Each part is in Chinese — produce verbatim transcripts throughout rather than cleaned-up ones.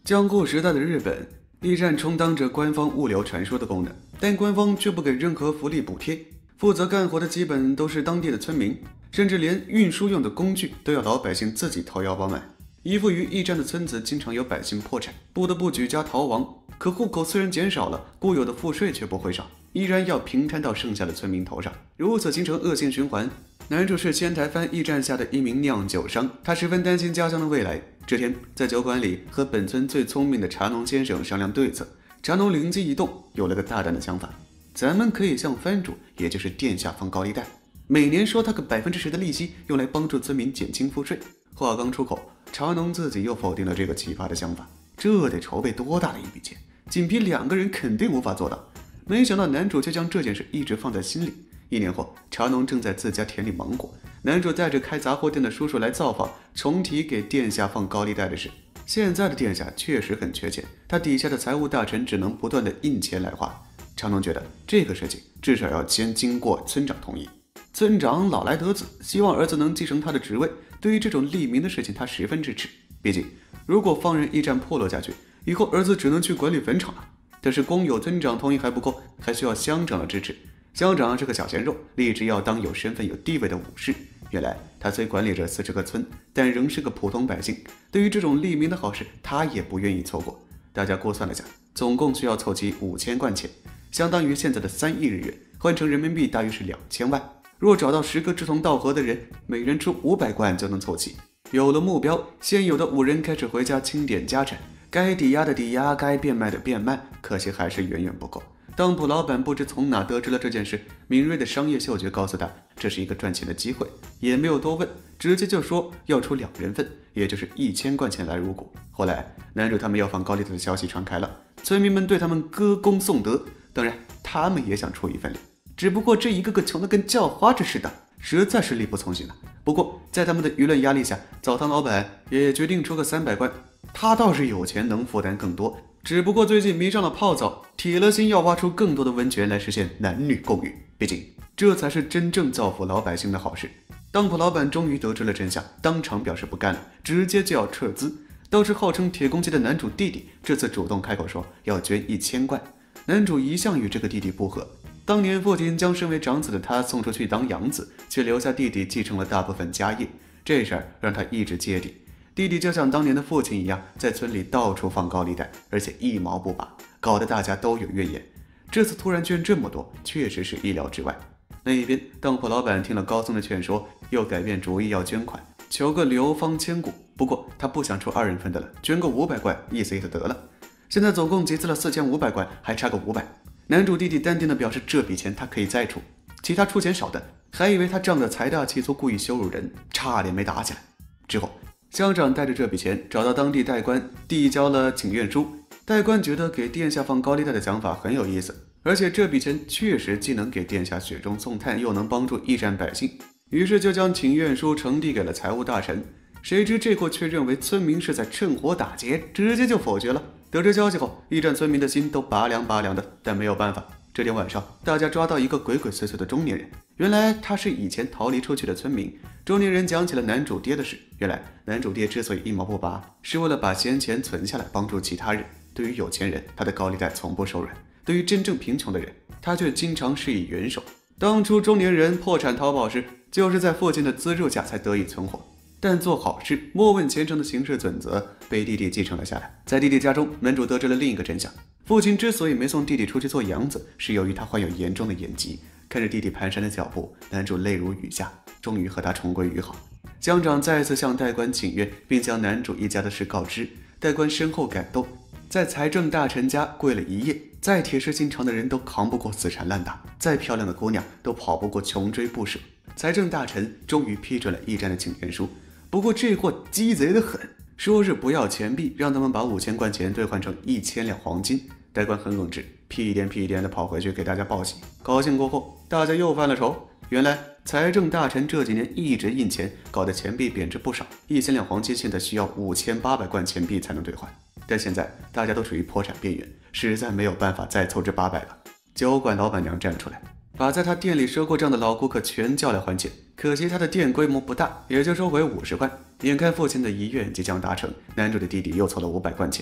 江户时代的日本，驿站充当着官方物流传输的功能，但官方却不给任何福利补贴。负责干活的基本都是当地的村民，甚至连运输用的工具都要老百姓自己掏腰包买。依附于驿站的村子经常有百姓破产，不得不举家逃亡。可户口虽然减少了，固有的赋税却不会少，依然要平摊到剩下的村民头上，如此形成恶性循环。男主是仙台藩驿站下的一名酿酒商，他十分担心家乡的未来。这天，在酒馆里和本村最聪明的茶农先生商量对策，茶农灵机一动，有了个大胆的想法：咱们可以向藩主，也就是殿下放高利贷，每年收他个百分之十的利息，用来帮助村民减轻赋税。话刚出口，茶农自己又否定了这个奇葩的想法。这得筹备多大的一笔钱，仅凭两个人肯定无法做到。没想到男主却将这件事一直放在心里。一年后，茶农正在自家田里忙活，男主带着开杂货店的叔叔来造访，重提给殿下放高利贷的事。现在的殿下确实很缺钱，他底下的财务大臣只能不断的印钱来花。茶农觉得这个事情至少要先经过村长同意。村长老来得子，希望儿子能继承他的职位。对于这种利民的事情，他十分支持。毕竟，如果放任驿站破落下去，以后儿子只能去管理坟场了。但是光有村长同意还不够，还需要乡长的支持。乡长是个小鲜肉，立志要当有身份有地位的武士。原来他虽管理着四十个村，但仍是个普通百姓。对于这种利民的好事，他也不愿意错过。大家估算了下，总共需要凑齐五千贯钱，相当于现在的三亿日元，换成人民币大约是两千万。若找到十个志同道合的人，每人出五百贯就能凑齐。有了目标，现有的五人开始回家清点家产，该抵押的抵押，该变卖的变卖，可惜还是远远不够。当铺老板不知从哪得知了这件事，敏锐的商业嗅觉告诉他这是一个赚钱的机会，也没有多问，直接就说要出两人份，也就是一千贯钱来入股。后来男主他们要放高利贷的消息传开了，村民们对他们歌功颂德，当然他们也想出一份力，只不过这一个个穷得跟叫花子似的，实在是力不从心了。不过在他们的舆论压力下，澡堂老板也决定出个三百贯，他倒是有钱能负担更多，只不过最近迷上了泡澡，铁了心要挖出更多的温泉来实现男女共浴，毕竟这才是真正造福老百姓的好事。当铺老板终于得知了真相，当场表示不干了，直接就要撤资。倒是号称铁公鸡的男主弟弟这次主动开口说要捐一千贯。男主一向与这个弟弟不和，当年父亲将身为长子的他送出去当养子，却留下弟弟继承了大部分家业，这事儿让他一直芥蒂。弟弟就像当年的父亲一样，在村里到处放高利贷，而且一毛不拔，搞得大家都有怨言。这次突然捐这么多，确实是意料之外。那一边，当铺老板听了高僧的劝说，又改变主意要捐款，求个流芳千古。不过他不想出二人份的了，捐个五百贯，意思意思得了。现在总共集资了四千五百贯，还差个五百。男主弟弟淡定地表示这笔钱他可以再出，其他出钱少的还以为他仗着财大气粗故意羞辱人，差点没打起来。之后乡长带着这笔钱找到当地代官，递交了请愿书。代官觉得给殿下放高利贷的想法很有意思，而且这笔钱确实既能给殿下雪中送炭，又能帮助驿站百姓，于是就将请愿书呈递给了财务大臣。谁知这货却认为村民是在趁火打劫，直接就否决了。得知消息后，驿站村民的心都拔凉拔凉的，但没有办法。这天晚上，大家抓到一个鬼鬼祟祟的中年人，原来他是以前逃离出去的村民。中年人讲起了男主爹的事，原来男主爹之所以一毛不拔，是为了把闲钱存下来帮助其他人。对于有钱人，他的高利贷从不手软；对于真正贫穷的人，他却经常施以援手。当初中年人破产逃跑时，就是在父亲的资助下才得以存活。但做好事莫问前程的行事准则被弟弟继承了下来。在弟弟家中，男主得知了另一个真相：父亲之所以没送弟弟出去做养子，是由于他患有严重的眼疾。看着弟弟蹒跚的脚步，男主泪如雨下，终于和他重归于好。乡长再次向代官请愿，并将男主一家的事告知。代官深厚感动，在财政大臣家跪了一夜。再铁石心肠的人都扛不过死缠烂打，再漂亮的姑娘都跑不过穷追不舍。财政大臣终于批准了驿站的请愿书。不过这货鸡贼得很，说是不要钱币，让他们把五千贯钱兑换成一千两黄金。代官很耿直，屁颠屁颠的跑回去给大家报喜。高兴过后，大家又犯了愁。原来财政大臣这几年一直印钱，搞得钱币贬值不少，一千两黄金现在需要五千八百贯钱币才能兑换。但现在大家都处于破产边缘，实在没有办法再凑这八百了。酒馆老板娘站出来，把在他店里赊过账的老顾客全叫来还钱。可惜他的店规模不大，也就收回五十贯。眼看父亲的遗愿即将达成，男主的弟弟又凑了五百贯钱。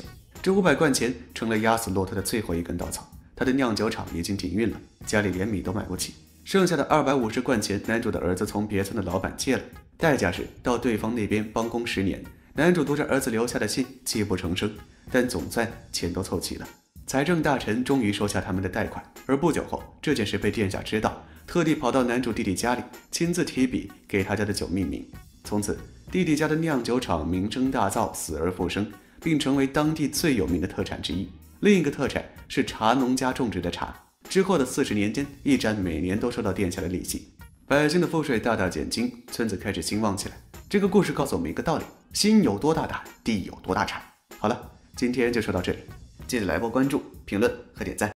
这五百贯钱成了压死骆驼的最后一根稻草。他的酿酒厂已经停运了，家里连米都买不起。剩下的二百五十贯钱，男主的儿子从别村的老板借了，代价是到对方那边帮工十年。男主读着儿子留下的信，泣不成声，但总算钱都凑齐了。财政大臣终于收下他们的贷款，而不久后，这件事被殿下知道，特地跑到男主弟弟家里，亲自提笔给他家的酒命名。从此，弟弟家的酿酒厂名声大噪，死而复生，并成为当地最有名的特产之一。另一个特产是茶农家种植的茶。之后的四十年间，驿站每年都收到殿下的利息，百姓的赋税大大减轻，村子开始兴旺起来。这个故事告诉我们一个道理：心有多大胆，地有多大产。好了，今天就说到这里，记得来波关注、评论和点赞。